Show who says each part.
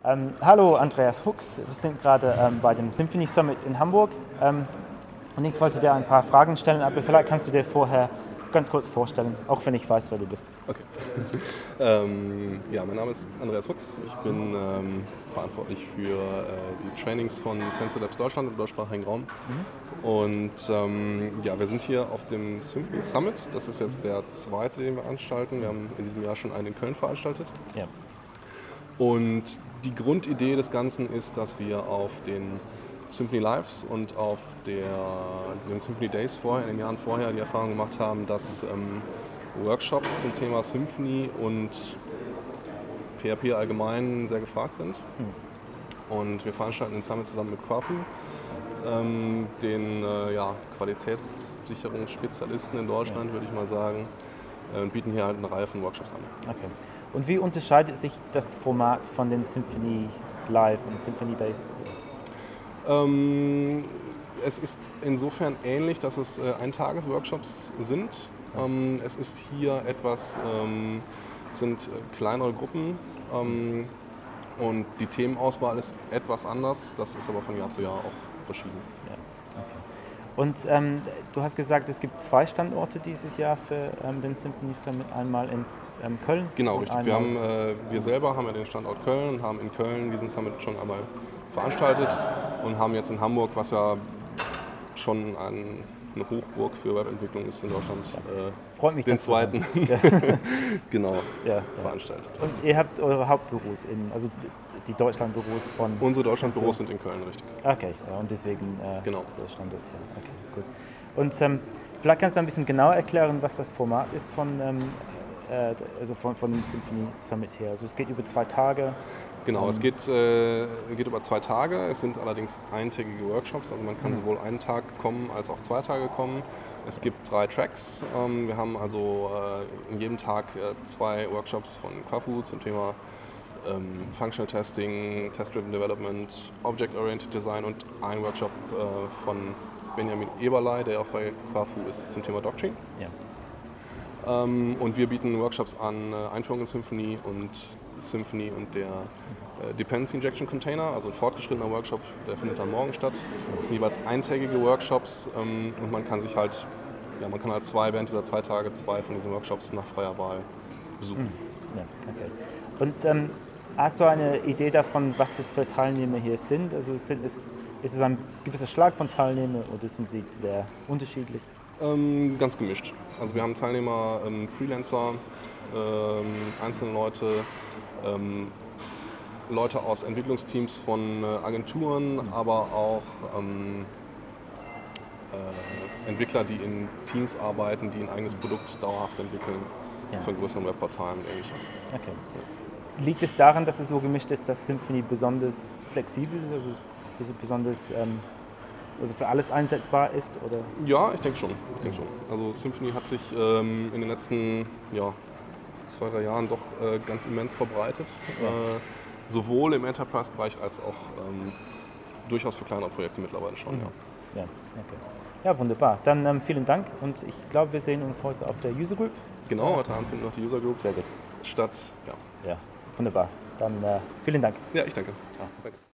Speaker 1: Hallo, Andreas Hux. Wir sind gerade bei dem Symphony Summit in Hamburg und ich wollte dir ein paar Fragen stellen, aber vielleicht kannst du dir vorher ganz kurz vorstellen, auch wenn ich weiß, wer du bist.
Speaker 2: Okay. Ja, mein Name ist Andreas Hux. Ich bin verantwortlich für die Trainings von Sensor Labs Deutschland im deutschsprachigen Raum. Und ja, wir sind hier auf dem Symphony Summit. Das ist jetzt der zweite, den wir veranstalten. Wir haben in diesem Jahr schon einen in Köln veranstaltet.
Speaker 1: Ja.
Speaker 2: Und die Grundidee des Ganzen ist, dass wir auf den Symphony Lives und auf den Symphony Days vorher, in den Jahren vorher, die Erfahrung gemacht haben, dass Workshops zum Thema Symphony und PHP allgemein sehr gefragt sind. Und wir veranstalten den Summit zusammen mit Quafu, den Qualitätssicherungsspezialisten in Deutschland, würde ich mal sagen, und bieten hier halt eine Reihe von Workshops an.
Speaker 1: Okay. Und wie unterscheidet sich das Format von den Symphony Live und Symphony Days?
Speaker 2: Es ist insofern ähnlich, dass es Eintages-Workshops sind. Es ist hier sind kleinere Gruppen und die Themenauswahl ist etwas anders. Das ist aber von Jahr zu Jahr auch verschieden.
Speaker 1: Ja, okay. Und du hast gesagt, es gibt 2 Standorte dieses Jahr für den Symphony Summit, einmal in Köln.
Speaker 2: Genau, richtig. Wir selber haben ja den Standort Köln und haben in Köln diesen Summit schon einmal veranstaltet und haben jetzt in Hamburg, was ja schon eine Hochburg für Webentwicklung ist in Deutschland,
Speaker 1: Freut mich,
Speaker 2: den zweiten genau, veranstaltet.
Speaker 1: Und ihr habt eure Hauptbüros also die Deutschlandbüros von...
Speaker 2: Unsere Deutschlandbüros sind in Köln, richtig.
Speaker 1: Okay, ja, und deswegen
Speaker 2: genau.
Speaker 1: der Standort hier. Okay, gut. Und vielleicht kannst du ein bisschen genauer erklären, was das Format ist von dem Symphony Summit hier. Also es geht über 2 Tage.
Speaker 2: Genau, es geht über 2 Tage. Es sind allerdings eintägige Workshops, also man kann sowohl einen Tag kommen als auch 2 Tage kommen. Es gibt 3 Tracks. Wir haben also in jedem Tag 2 Workshops von Quafu zum Thema Functional Testing, Test-Driven Development, Object-Oriented Design und ein Workshop von Benjamin Eberlei, der auch bei Quafu ist, zum Thema Doctrine.
Speaker 1: Ja.
Speaker 2: Und wir bieten Workshops an Einführung in Symphony und der Dependency Injection Container, also ein fortgeschrittener Workshop, der findet dann morgen statt. Das sind jeweils eintägige Workshops und man kann halt während dieser 2 Tage 2 von diesen Workshops nach freier Wahl besuchen.
Speaker 1: Ja, okay. Und hast du eine Idee davon, was das für Teilnehmer hier sind? Also ist es ein gewisser Schlag von Teilnehmern oder sind sie sehr unterschiedlich?
Speaker 2: Ganz gemischt. Also wir haben Teilnehmer, Freelancer, einzelne Leute aus Entwicklungsteams von Agenturen, aber auch Entwickler, die in Teams arbeiten, die ein eigenes Produkt dauerhaft entwickeln, von größeren Webportalen und Ähnlichem.
Speaker 1: Okay. Liegt es daran, dass es so gemischt ist, dass Symphony besonders flexibel ist, also besonders für alles einsetzbar ist? Oder?
Speaker 2: Ja, ich denke schon. Also Symphony hat sich in den letzten 2-3 Jahren doch ganz immens verbreitet. Sowohl im Enterprise-Bereich als auch durchaus für kleinere Projekte mittlerweile schon.
Speaker 1: Ja, okay. Ja, wunderbar. Dann vielen Dank und ich glaube, wir sehen uns heute auf der User Group.
Speaker 2: Genau, heute Abend findet noch die User Group statt.
Speaker 1: Ja, wunderbar. Dann vielen Dank.
Speaker 2: Ja, ich danke.
Speaker 1: Ciao.